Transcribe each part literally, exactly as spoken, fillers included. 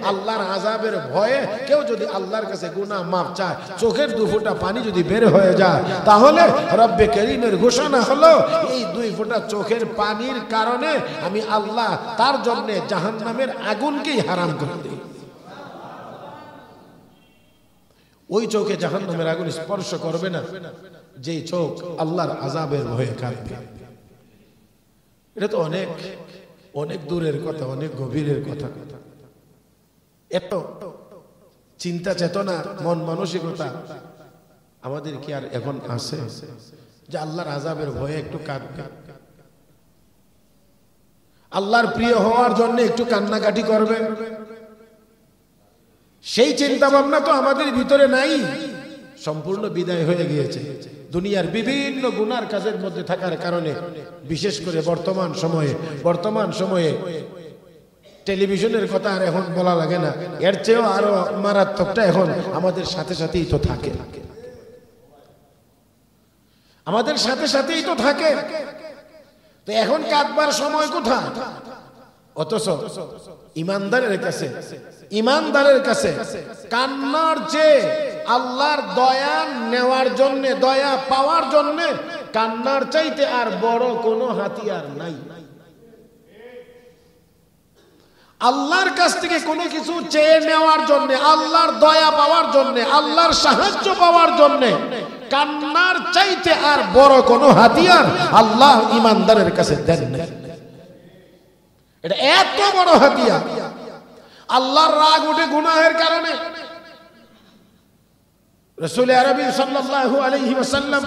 আল্লাহর আযাবের ভয়ে কেউ যদি আল্লাহর কাছে গুনাহ মাফ চায়, চোখের দু ফোঁটা পানি যদি বের হয়ে যায়, তাহলে রব্বে করিমের ঘোষণা হলো এই দুই ফোঁটা চোখের পানির কারণে আমি আল্লাহ তার জন্য জাহান্নামের আগুনকেই হারাম করে দিই। ওই চোখে জাহান্নামের আগুন স্পর্শ করবে না যেই চোখ আল্লাহর আযাবের ভয়ে কাঁদবে। এটা তো অনেক অনেক দূরের কথা, অনেক গভীরের কথা। এত চিন্তা চেতনা মন মানসিকতা আমাদের কি আর এখন আছে যে আল্লাহর আযাবের ভয়ে একটু কাঁদবে, আল্লাহর প্রিয় হওয়ার জন্য একটু কান্নাকাটি করবে? সেই চিন্তা ভাবনা তো আমাদের ভিতরে নাই, সম্পূর্ণ বিদায় হয়ে গিয়েছে দুনিয়ার বিভিন্ন গুনার কাজের মধ্যে থাকার কারণে। বিশেষ করে বর্তমান সময়ে বর্তমান সময়ে টেলিভিশনের কথা আর এখন বলা লাগে না, এর চেয়েও আরো মারাত্মকটা এখন আমাদের সাথে সাথেই তো থাকে, আমাদের সাথে সাথেই তো থাকে। তো এখন কাঁদবার সময় কোথায়? অথচ ইমানদারের কাছে ইমানদারের কাছে কান্নার চেয়ে আল্লাহর দয়া নেওয়ার জন্য, দয়া পাওয়ার জন্য কান্নার চাইতে আর বড় কোনো হাতিয়ার নাই। আল্লাহর কাছ থেকে কোনো কিছু চেয়ে নেওয়ার জন্য, আল্লাহর দয়া পাওয়ার জন্য, আল্লাহর সাহায্য পাওয়ার জন্য কান্নার চাইতে আর বড় কোনো হাতিয়ার আল্লাহ ইমানদারের কাছে দেন না। এটা এত বড় হাতিয়ার। আল্লাহর রাগ উঠে গুনাহের কারণে। রাসূল আরবি সাল্লাল্লাহু আলাইহি ওয়াসাল্লাম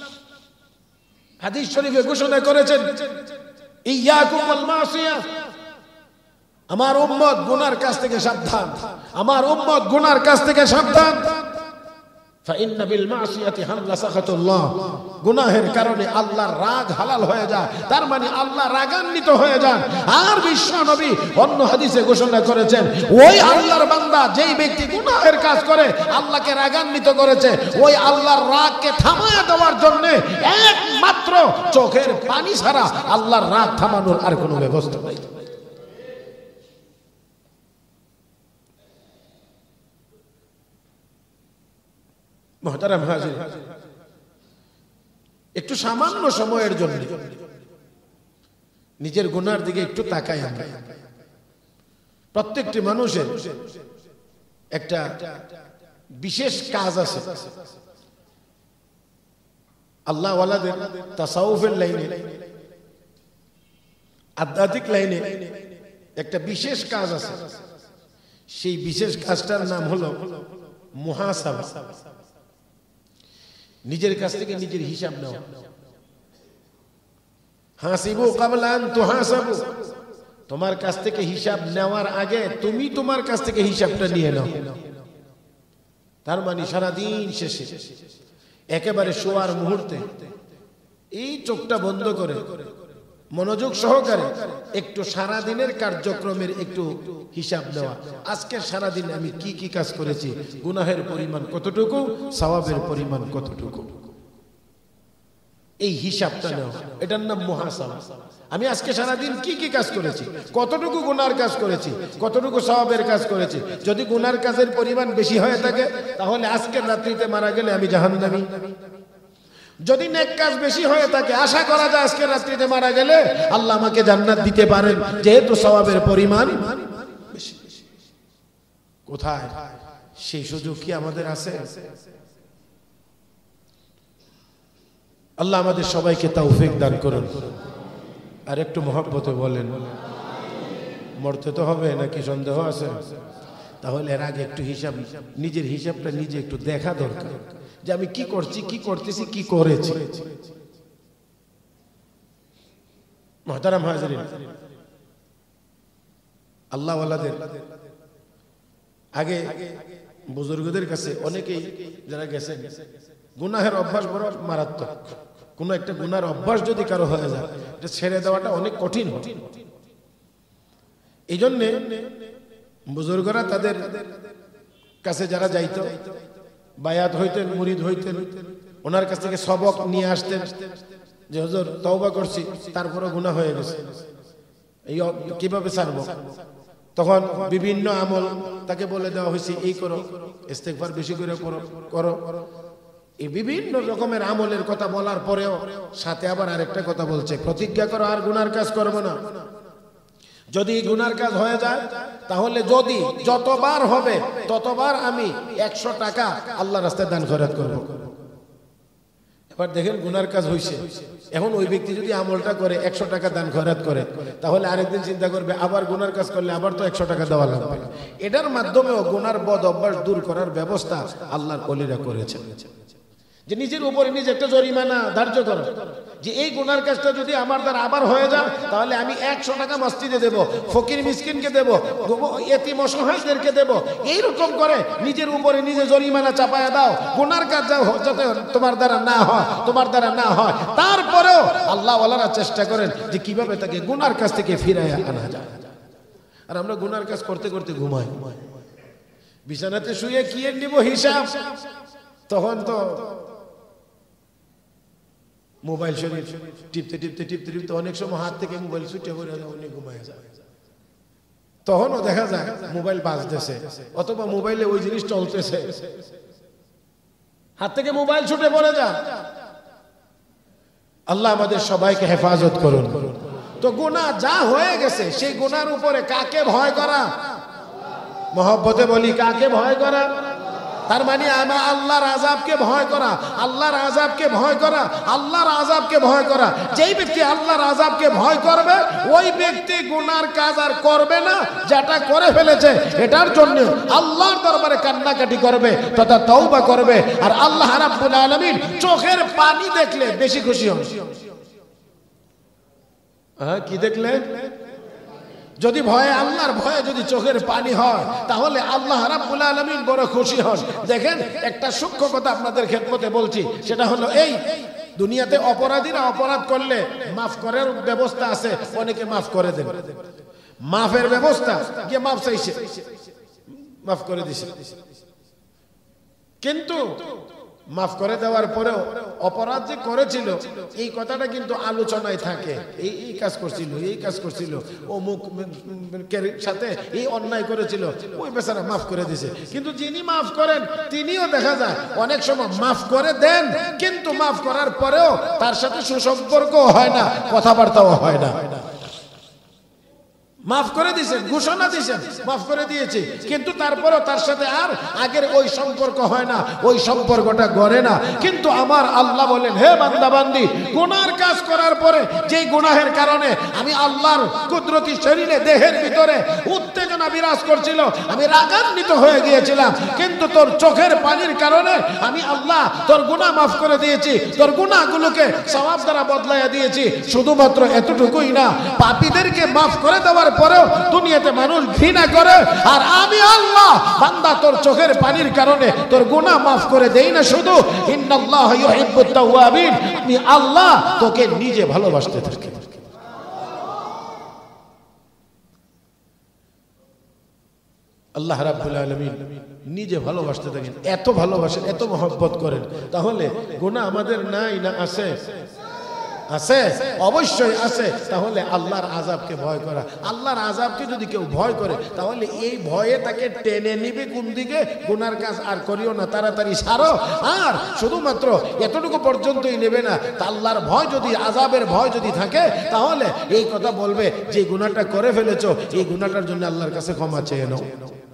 হাদিস শরীফে ঘোষণা করেছেন, ইয়াকুম ওয়াল মাসিয়া, আমার উম্মত গুনার কাছ থেকে সাবধান, আমার উম্মত গুনার কাছ থেকে সাবধান। ফাইন্না বিল মাসিয়াতি হাল্লা সাখাতুল্লাহ, গুনাহের কারণে আল্লাহর রাগ হালাল হয়ে যায়, তার মানে আল্লাহ রাগান্বিত হয়ে যান। আর বিশ্ব নবী অন্য হাদিসে ঘোষণা করেছেন, ওই আল্লাহর বান্দা যেই ব্যক্তি গুনাহের কাজ করে আল্লাহকে রাগান্বিত করেছে, ওই আল্লাহর রাগকে থামায় দেওয়ার জন্য একমাত্র চোখের পানি ছাড়া আল্লাহর রাগ থামানোর আর কোনো ব্যবস্থা নেই। মুহতারাম হাজির, একটু সামান্য সময়ের জন্য নিজের গুনার দিকে একটু তাকাই আমরা। প্রত্যেকটি মানুষের একটা বিশেষ কাজ আছে। আল্লাহ ওয়ালাদের তাসাউফের লাইনে, আধ্যাত্মিক লাইনে একটা বিশেষ কাজ আছে। সেই বিশেষ কাজটার নাম হলো মুহাসাবা। নিজের কাছ থেকে নিজের হিসাব নেওয়া। হাসিবু ক্বাবলা আন তুহাসাবু, তোমার কাছ থেকে হিসাব নেওয়ার আগে তুমি তোমার কাছ থেকে হিসাবটা নিয়ে নাও। তার মানে সারাদিন শেষে একেবারে শোয়ার মুহূর্তে এই চোখটা বন্ধ করে মনোযোগ সহকারে একটু সারা দিনের কার্যক্রমের একটু হিসাব নেওয়া। আজকের সারা দিন আমি কি কি কাজ করেছি, গুনাহের পরিমাণ কতটুকু, সওয়াবের পরিমাণ কতটুকু, এই হিসাবটা নেওয়া, এটার নাম মুহাসাবা। আমি আজকে সারা দিন কি কি কাজ করেছি, কতটুকু গুনার কাজ করেছি, কতটুকু সওয়াবের কাজ করেছি। যদি গুনার কাজের পরিমাণ বেশি হয়ে থাকে তাহলে আজকের রাত্রিতে মারা গেলে আমি জাহান্নামী। যদি নেক কাজ বেশি হয়ে থাকে আশা করা যায় আজকে রাত্রিতে মারা গেলে আল্লাহ আমাকে জান্নাত দিতে পারেন, যেহেতু সওয়াবের পরিমাণ বেশি। কোথায় সেই সুযোগ কি আমাদের আছে? আল্লাহ আমাদের সবাইকে তৌফিক দান করুন। আর একটু মহব্বতে বলেন, মরতে তো হবে নাকি সন্দেহ আছে? তাহলে এর আগে একটু হিসাব, নিজের হিসাবটা নিজে একটু দেখা দরকার যে আমি কি করছি, কি করতেছি, কি করেছি। মুহতারাম হাজিরিন, আল্লাহ ওয়ালাদের আগে বুজুর্গদের কাছে অনেকেই যারা গেছেন, গুনাহের অভ্যাস বড় মারাত্মক। কোন একটা গুনার অভ্যাস যদি কারো হয়ে যায় এটা ছেড়ে দেওয়াটা অনেক কঠিন। এই জন্য বুজুর্গরা তাদের কাছে যারা যাইতো, বায়াত হইতেন, মুরিদ হইতেন, ওনার কাছ থেকে সবক নিয়ে আসতেন যে হুজুর তওবা করছি তারপরে গুনাহ হয়ে গেছে, এই কিভাবে ছাড়বো? তখন বিভিন্ন আমল তাকে বলে দেওয়া হয়েছে, এই করো, ইস্তেগফার বেশি করে করো করো এই বিভিন্ন রকমের আমলের কথা বলার পরেও সাথে আবার আরেকটা কথা বলছে, প্রতিজ্ঞা করো আর গুনার কাজ করবে না। যদি গুনার কাজ হয়ে যায় তাহলে যদি যতবার হবে ততবার আমি একশো টাকা আল্লাহর রাস্তায় দান খয়রাত করব। এবার দেখেন গুনার কাজ হয়েছে, এখন ওই ব্যক্তি যদি আমলটা করে একশো টাকা দান খয়রাত করে, তাহলে আরেকদিন চিন্তা করবে আবার গুনার কাজ করলে আবার তো একশো টাকা দেওয়া লাগবে। এটার মাধ্যমেও গুনার বদ অভ্যাস দূর করার ব্যবস্থা আল্লাহর ওলিরা করেছেন, যে নিজের উপরে নিজে একটা জরিমানা ধার্য করো, যে এই গুনার কাজটা যদি আমার দ্বারা আবার হয়ে যায় তাহলে আমি একশো টাকা মসজিদে দেব, ফকির মিসকিনকে দেব, এতিম অসহায়দেরকে দেব। এইরকম করে নিজের উপরে নিজে জরিমানা চাপায়া দাও, গুনার কাজ যাতে তোমার দ্বারা না হয়, তোমার দ্বারা না হয়। তারপরেও আল্লাহ ওয়ালারা চেষ্টা করেন যে কিভাবে তাকে গুনার কাজ থেকে ফিরাইয়া আনা যায়। আর আমরা গুনার কাজ করতে করতে ঘুমাই, বিছানাতে শুয়ে কি এর নিব হিসাব, তখন তো মোবাইল শরীর টিপতে টিপতে টিপতে টিপতে অনেক সময় হাত থেকে মোবাইল ছুটে পড়ে অনেক ঘুমায় যায়। তখনও দেখা যায় মোবাইল বাজতেছে অথবা মোবাইলে ওই জিনিস চলতেছে, হাত থেকে মোবাইল ছুটে পড়ে যায়। আল্লাহ আমাদের সবাইকে হেফাজত করুন। তো গুনাহ যা হয়ে গেছে সেই গুনার উপরে কাকে ভয় করা? মহব্বতে বলি কাকে ভয় করা? তার মানে আমরা আল্লাহর আযাবকে ভয় করা, আল্লাহর আযাবকে ভয় করা, আল্লাহর আযাবকে ভয় করা। যেই ব্যক্তি আল্লাহর আযাবকে ভয় করবে ওই ব্যক্তি গুনার কাজ আর করবে না, যেটা করে ফেলেছে এটার জন্য আল্লাহর দরবারে কান্নাকাটি করবে তথা তওবা করবে। আর আল্লাহ রাব্বুল আলামিন চোখের পানি দেখলে বেশি খুশি হন। হ্যাঁ, কি দেখলে? যদি ভয়ে, আল্লাহর ভয়ে যদি চোখের পানি হয় তাহলে আল্লাহ রাব্বুল আলামিন বড় খুশি হন। দেখেন একটা সূক্ষ্ম কথা আপনাদের খেদমতে বলছি, সেটা হলো এই, দুনিয়াতে অপরাধীরা অপরাধ করলে মাফ করার ব্যবস্থা আছে, অনেকে মাফ করে দেন, মাফের ব্যবস্থা, গিয়ে মাফ চাইছে, মাফ করে দিছে, কিন্তু মাফ করে দেওয়ার পরেও অপরাধ যে করেছিল এই কথাটা কিন্তু আলোচনায় থাকে, এই এই কাজ করছিল, এই কাজ করছিল, ও মুখ সাথে এই অন্যায় করেছিল, ওই বেচারা মাফ করে দিছে। কিন্তু যিনি মাফ করেন তিনিও দেখা যায় অনেক সময় মাফ করে দেন, কিন্তু মাফ করার পরেও তার সাথে সুসম্পর্ক হয় না, কথাবার্তাও হয় না। মাফ করে দিয়েছেন, ঘোষণা দিয়েছেন মাফ করে দিয়েছি, কিন্তু তারপরেও তার সাথে আর আগের ওই সম্পর্ক হয় না, ওই সম্পর্কটা গড়ে না। কিন্তু আমার আল্লাহ বলেন, হে বান্দা বান্দি, গুনার কাজ করার পরে যেই গুনাহের কারণে আমি আল্লাহর কুদরতি শরীরে দেহের ভিতরে উত্তেজনা বিরাজ করছিল, আমি রাগান্বিত হয়ে গিয়েছিলাম, কিন্তু তোর চোখের পানির কারণে আমি আল্লাহ তোর গুনাহ মাফ করে দিয়েছি, তোর গুনাহগুলোকে সওয়াব দ্বারা বদলাইয়া দিয়েছি। শুধুমাত্র এতটুকুই না, পাপীদেরকে মাফ করে দেওয়ার পরেও দুনিয়াতে মানুষ ঘৃণা করে, আর আমি আল্লাহ বান্দা তোর চোখের পানির কারণে তোর গুনাহ মাফ করে দেই না, শুধু ইন্নাল্লাহা ইউহিব্বুত তাওয়াবিন, আমি আল্লাহ তোকে নিজে ভালোবাসতে থাকি। আল্লাহ রাব্বুল আলামিন নিজে ভালোবাসতে থাকেন, এত ভালোবাসেন, এত মহব্বত করেন। তাহলে গুনাহ আমাদের নাই না আছে? আছে, অবশ্যই আছে। তাহলে আল্লাহর আযাবকে ভয় করা, আল্লাহর আযাবকে যদি কেউ ভয় করে তাহলে এই ভয়ে তাকে টেনে নিবে কোন দিকে? গুনার কাজ আর করিও না, তাড়াতাড়ি ছাড়ো। আর শুধুমাত্র এতটুকু পর্যন্তই নেবে না, আল্লাহর ভয় যদি, আযাবের ভয় যদি থাকে তাহলে এই কথা বলবে যে গুনাহটা করে ফেলেছো, এই গুনাহটার জন্য আল্লাহর কাছে ক্ষমা চেয়ে নাও।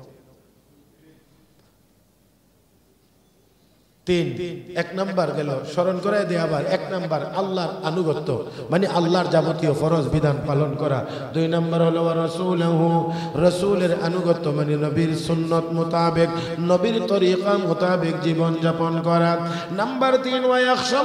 তিন, এক নাম্বার গেল, স্মরণ করে দে আবার, এক নাম্বার আল্লাহর আনুগত্য, মানে আল্লাহর যাবতীয় ফরজ বিধান পালন করা। দুই নাম্বার হলো রাসূলুহু, রাসূলের আনুগত্য মানে নবীর সুন্নত মোতাবেক, নবীর তরিকা মোতাবেক জীবন যাপন করা। নাম্বার তিন, ওয়া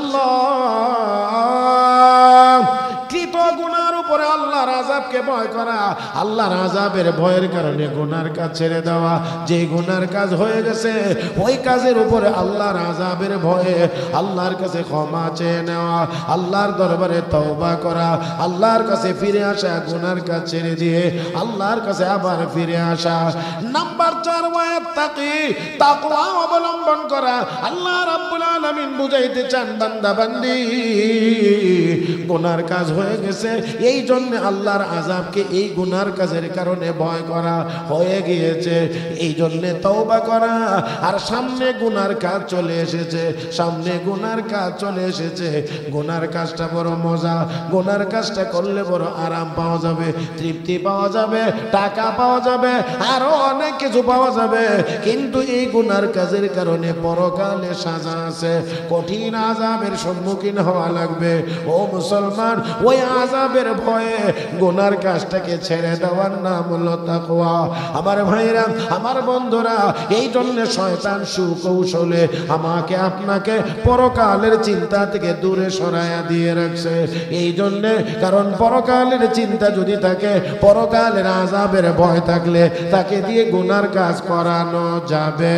ইয়াখশাল্লাহ, কৃত গুনার উপরে আল্লাহর আযাবকে ভয় করা, আল্লাহর আযাবের ভয়ের কারণে গুনার কাজ ছেড়ে দেওয়া, যে গুনার কাজ হয়ে গেছে ওই কাজের উপরে আল্লাহর আযাবের ভয়ে আল্লাহর কাছে ক্ষমা চেয়ে নেওয়া, আল্লাহর দরবারে তওবা করা, আল্লাহর কাছে ফিরে আসা, গুনার কাজ ছেড়ে দিয়ে আল্লাহর কাছে আবার ফিরে আসা। নাম্বার চার, ওয়াত্তাকি, তাকওয়া অবলম্বন করা। আল্লাহ রাব্বুল আলামিন বুঝাইতে চান, বান্দা বান্দি গুনার কাজ হয়ে গেছে, এই এই জন্য আল্লাহর আযাবকে এই গুনার কাজের কারণে ভয় করা হয়ে গিয়েছে। এই জন্য তওবা করা, আর সামনে গুনার কাজ চলে এসেছে, সামনে গুনার কাজ চলে এসেছে। গুনার কাজটা বড় মজা, গুনার কাজটা করলে বড় আরাম পাওয়া যাবে, তৃপ্তি পাওয়া যাবে, টাকা পাওয়া যাবে, আরো অনেক কিছু পাওয়া যাবে। কিন্তু এই গুনার কাজের কারণে পরকালে সাজা আছে, কঠিন আযাবের সম্মুখীন হওয়া লাগবে। ও মুসলমান, ওই আযাবের ভয়ে গুনার কাজটাকে ছেড়ে দেওয়ার নাম হলো তাকওয়া। আমার ভাইরা, আমার বন্ধুরা, এই জন্য শয়তান সুকৌশলে আমাকে আপনাকে পরকালের চিন্তা থেকে দূরে সরায়া দিয়ে রাখছে। এই জন্য, কারণ পরকালের চিন্তা যদি থাকে, পরকালের আযাবের ভয় থাকলে তাকে দিয়ে গুনার কাজ করানো যাবে,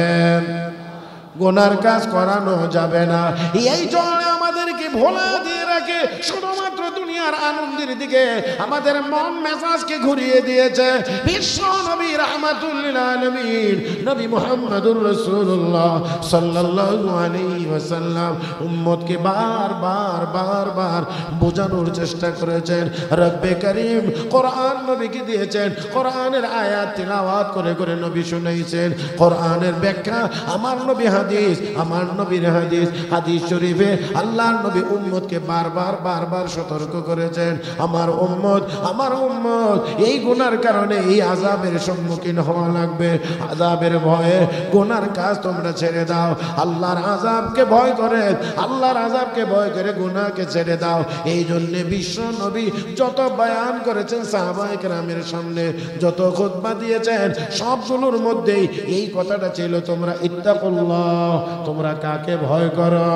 গুনার কাজ করানো যাবে না। এই জন্য আমাদেরকে ভোলা দিয়ে রাখে, শুধুমাত্র দুনিয়ার আনন্দের দিকে আমাদের মন মেজাজকে ঘুরিয়ে দিয়েছে। বিশ্ব নবী রাহমাতুল লিল আলামিন নবী মুহাম্মদুর রাসূলুল্লাহ সাল্লাল্লাহু আলাইহি ওয়াসাল্লাম উম্মতকে বারবার বারবার বোঝানোর চেষ্টা করেছেন। রব্বে করিম কোরআন নবীকে দিয়েছেন, কোরআনের আয়াত তিলাওয়াত করে করে নবী শুনাইছেন। কোরআনের ব্যাখ্যা আমার নবী হাদিস, আমার নবীর হাদিস, হাদিস শরীফে আল্লাহর নবী উম্মতকে বারবার বারবার সতর্ক করেছেন, আমার উম্মত, আমার উম্মত এই গুনার কারণে এই আযাবের সম্মুখীন হওয়া লাগবে। আযাবের ভয়ে গুনার কাজ তোমরা ছেড়ে দাও, আল্লাহর আযাবকে ভয় করে, আল্লাহর আযাবকে ভয় করে গুনাহকে ছেড়ে দাও। এই জন্য বিশ্ব নবী যত বয়ান করেছেন সাহাবায়ে কেরামের সামনে, যত খুতবা দিয়েছেন, সবগুলোর মধ্যেই এই কথাটা ছিল, তোমরা ইত্তাকুল্লাহ, তোমরা কাকে ভয় করো?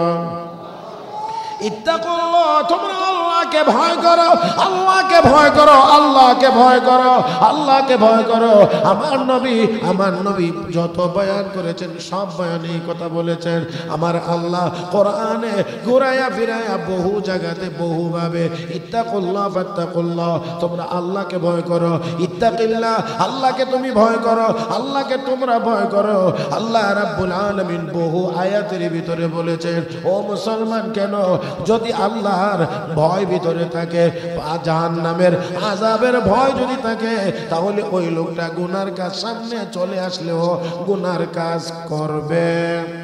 ইত্তাকুল্লাহ, তোমরা আল্লাহকে ভয় করো, আল্লাহকে ভয় করো, আল্লাহকে ভয় করো, আল্লাহকে ভয় করো। আমার নবী, আমার নবী যত বয়ান করেছেন সব বয়ানে এই কথা বলেছেন। আমার আল্লাহ কোরআনে ঘুরায়া ফিরায়া বহু জায়গাতে বহুভাবে ইত্তাকুল্লাহ ফাত্তাকুল্লাহ, তোমরা আল্লাহকে ভয় করো, ইত্তাকিল্লাহ, আল্লাহকে তুমি ভয় করো, আল্লাহকে তোমরা ভয় করো। আল্লাহ রাব্বুল আলামিন বহু আয়াতের ভিতরে বলেছেন, ও মুসলমান, কেন যদি আল্লাহর ভয় ভিতরে থাকে, জাহান্নামের আযাবের ভয় যদি থাকে, তাহলে ওই লোকটা গুনার কাজ সামনে চলে আসলেও গুনার কাজ করবে।